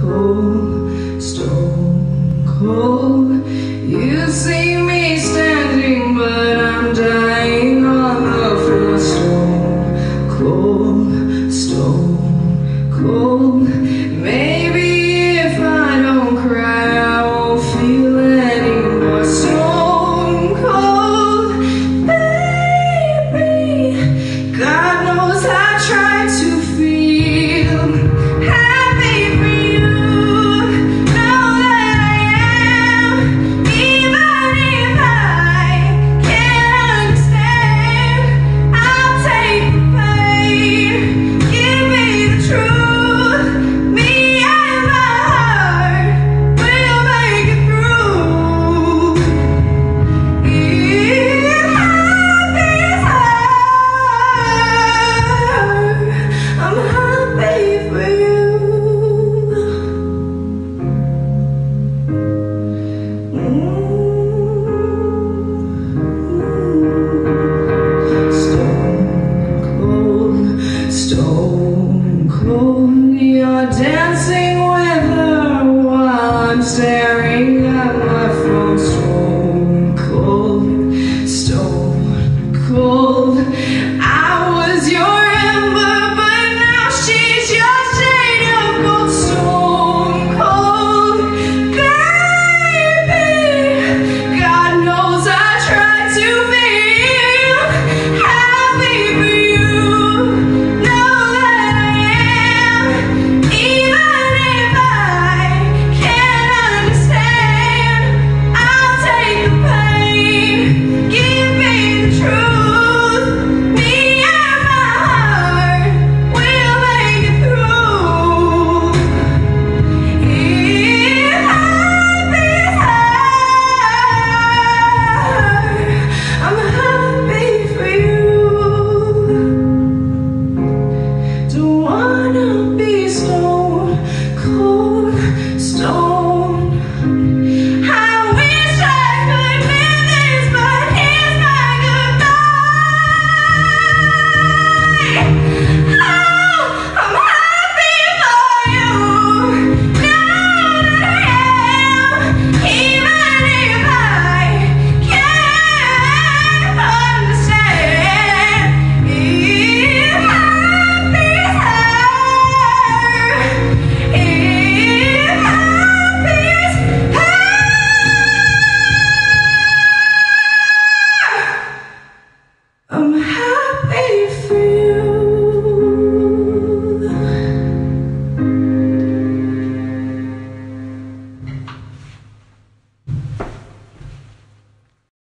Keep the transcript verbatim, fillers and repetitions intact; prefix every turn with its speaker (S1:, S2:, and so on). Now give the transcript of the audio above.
S1: cold, stone cold. You see me standing, but I'm dying on the floor. Stone cold, stone cold. Maybe if I don't cry, I won't feel anymore. Stone cold, baby. God knows I tried to feel happy for you. Know that I am, even if I can't understand. I'll take the pain, give me the truth. Me and my heart will make it through. If happy is hard, I'm happy for you. Stone cold, stone cold.